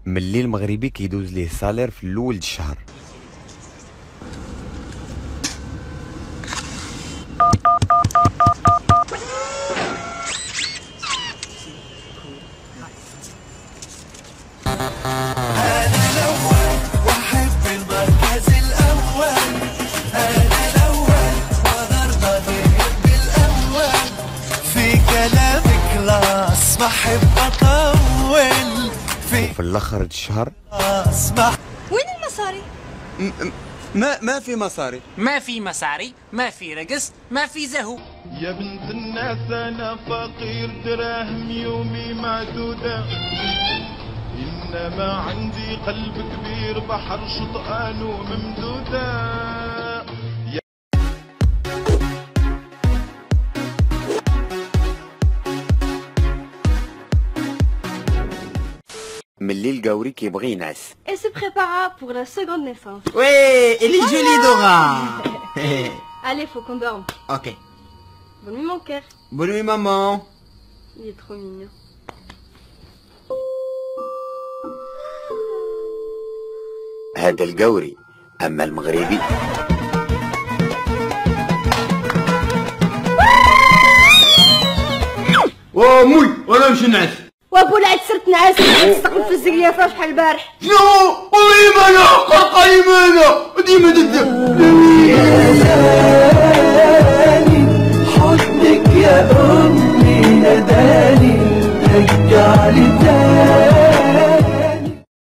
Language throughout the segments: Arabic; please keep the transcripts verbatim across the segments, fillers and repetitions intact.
ملي المغربي كيدوز ليه السالير في الاول د الشهر. بحب اطول في الاخر الشهر اسمع. وين المصاري؟ ما ما في مصاري، ما في مصاري، ما في رقص، ما في زهو. يا بنت الناس انا فقير دراهم يومي معدودة، انما عندي قلب كبير بحر شطآن وممدودة. ملي القوري كيبغي ينعس. Et se prépara pour la seconde naissance. وي اللي جولي دورا. Allez, faut qu'on dorme. اوكي. Bonne nuit mon cœur. Bonne nuit maman. Il est trop mignon. هذا القوري، اما المغربي وامي وانا نمشي نعس. وابو العيد صرت نعاس تستقبل في الزقليه فاش بحال البارح. شنو؟ والله انا قلقاني مانا ديما حضنك يا امي ناداني رجع لي تاني.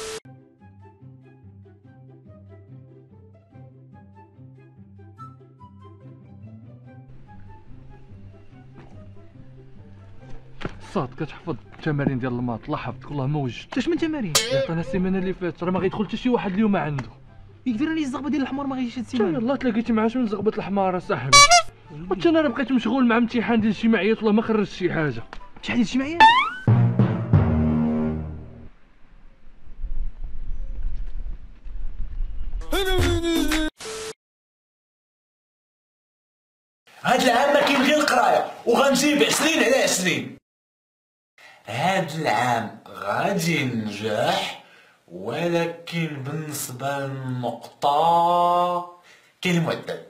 صاد كتحفظ التمارين ديال الماط. لاحظت والله ما وجدت. اش من تمارين؟ عطانا السيمانه اللي فاتت راه ما غيدخل حتى شي واحد اليوم عنده. يقدر راني الزغبه ديال الحمار ما غيجيش هاد السيمانه. يلاه تلاقيت مع شنو زغبه الحمار اصاحبي. حتى انا راه بقيت مشغول مع امتحان ديال الجمعيات والله ما خرجت شي حاجه. شحال ديال الجمعيات؟ هاد العام ما كاين غير القرايه وغنجيب عشرين على عشرين. هاد العام غادي ننجح، ولكن بالنسبه للنقطه كاين المعدل.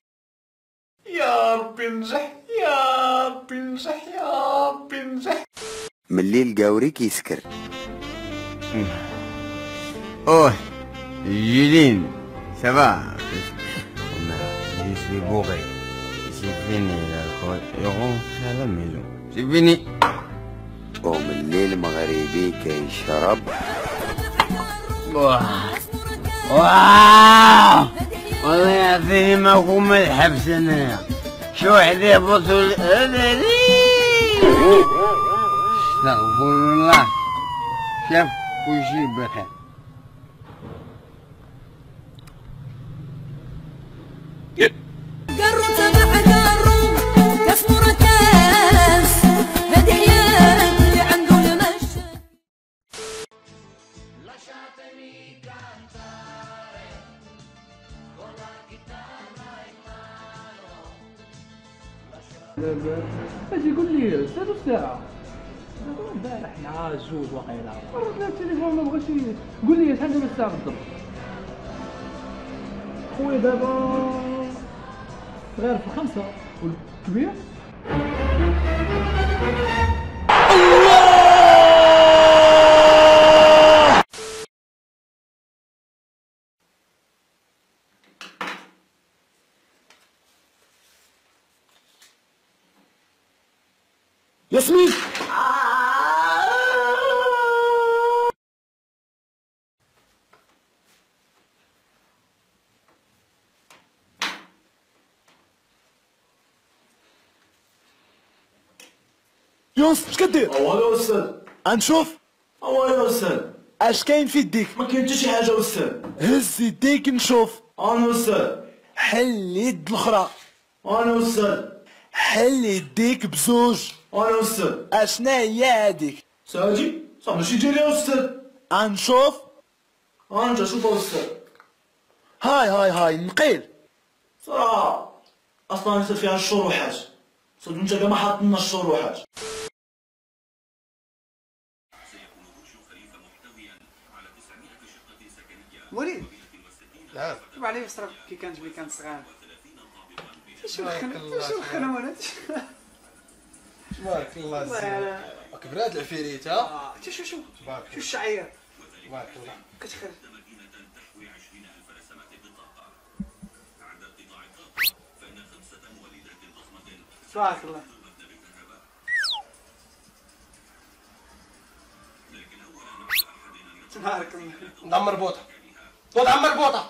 يا ربي ننجح، يا ربي ننجح، يا ربي ننجح. ملي القوري كيسكر. اوه جيلين سافا. Je suis bourré. C'est fini l'alcool. Et rentre à la maison. C'est fini. وملي المغربي كيشرب. واه واه والله يعطيني ما كون الحبس انايا. شو واحد يهبط استغفر الله. شاف كلشي بخير. قروا تبع قروا كسموا ركاس هادي حياة اللي عنده المشي. اجي يقول لي ساعة ساعة البارح مع جوج واقيلا ردنا التليفون ما بغاش قول لي شحال دابا الساعة بالضبط. خويا دابا صغير في خمسة والكبير ياسمين يونس اش كدير؟ هو يا استاذ غنشوف. هو يا استاذ اش كاين في يديك؟ ما كاين حتى شي حاجه استاذ. هز يديك نشوف. انا استاذ. حل اليد الاخرى. انا استاذ. حل يديك بزوج. انا استاذ. اشنا هي هاديك؟ ساجي صافي ماشي ديالي يا استاذ. غنشوف. انت شوف يا استاذ. هاي هاي هاي نقيل صراحه اصلا نسيت فيها الشروحات. صدق انت كاع ما حاط لنا الشروحات. وليد نعم تبع علي يصرف كي كانت ملي كانت صغار. شو تبارك الخنا الله شو الخنا وانا تبارك الله الزين. كبرات العفيريت ها. شو شو شو تبارك شو الشعير تبارك الله كتخرج. تبارك الله. تبارك الله. نعم مربوطة وضع مربوطة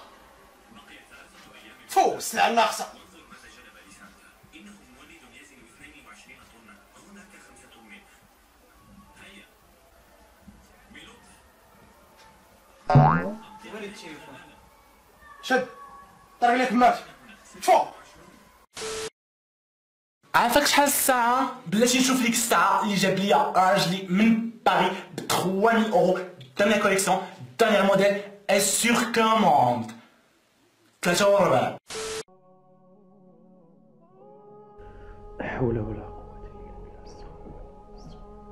فو السلعة الناقصة. شد طرق لك مات فو. عافاك شحال الساعة؟ بلاتي نشوف ليك الساعة اللي جاب ليا راجلي من باري ب ثلاثة آلاف اورو. دانيير كوليكسيون دانيير موديل اي سور كوموند. ثلاثة وربع. حول ولا قوة إلا بالله.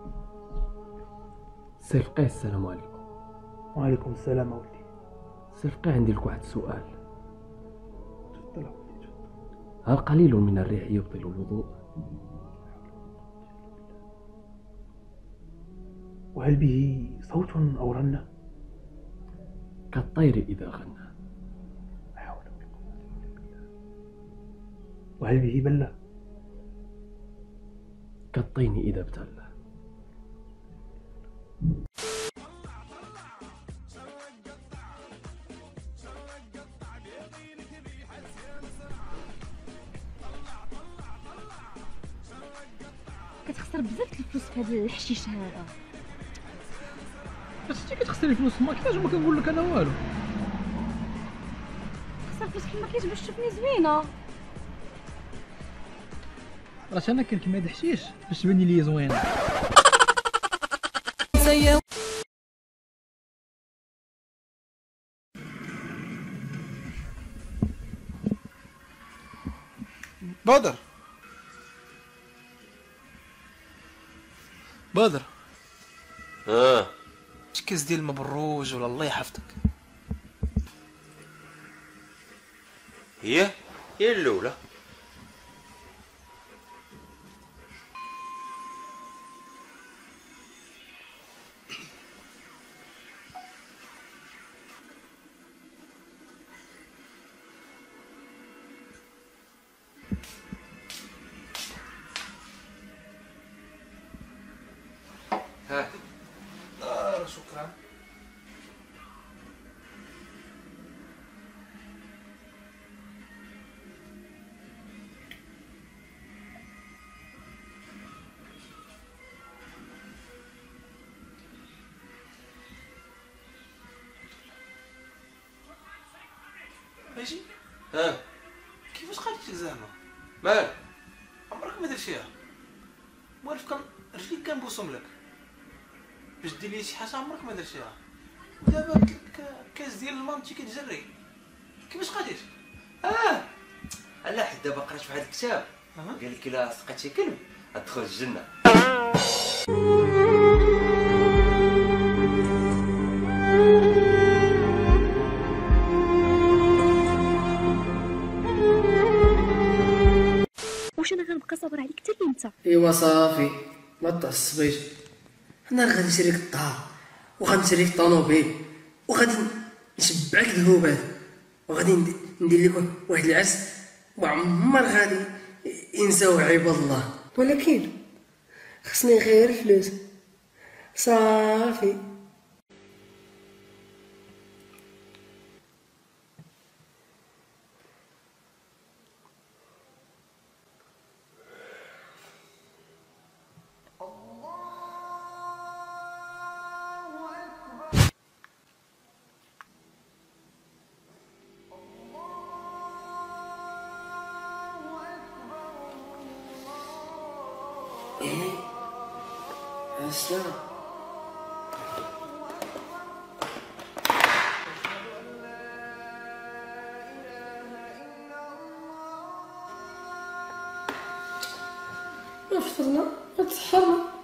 سي الفقيه السلام عليكم. وعليكم السلام أولدي. سي الفقيه عندي لك واحد السؤال. تفضل أولدي. هل قليل من الريح يبطل الوضوء؟ وهل به صوت أو رنة؟ كالطير إذا غنى. وهل به بلة؟ كالطين إذا ابتلى. كتخسر بزاف الفلوس في هذا الحشيش هذا. باش انت كتخسري فلوس في الماكياج وما كنقول لك انا والو. خسر فلوس في الماكياج باش تشوفني زوينه. راه انا كنكمل هاد الحشيش باش تباني ليا زوينه. بدر بدر اه شي كاس ديال المبروج ولا الله يحفظك. هي هي الاولى. ها آه شكرا. ماشي ها كيفاش خرجتي زعما؟ مال عمرك ما درتيها. موالف كان رجليك كنبوسهم لك باش دير لي شي حاجه عمرك ما درتيها. دابا قلت لك كاس ديال الماء انت كتجري كيفاش قادير؟ اه لا حد دابا قرات في واحد الكتاب قال لك الا سقيتي كلب غتدخل الجنه. واش انا غنبقى صابر عليك حتى لمتى؟ ايوا صافي ما تعصبيش. انا غادي نشريك الدار وغنشريك الطوموبيل وغادي نشبعك ذهوبات وغادي ندير لك واحد العرس وعمر غادي ينساو عباد الله. ولكن خصني غير فلوس صافي. ايه السلام. افطرنا غتسحرنا.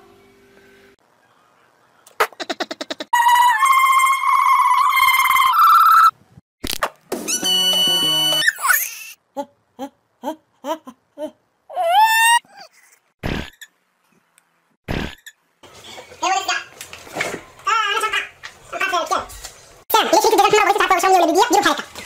شاومي ولا بيبيع ديروا بحال هكا.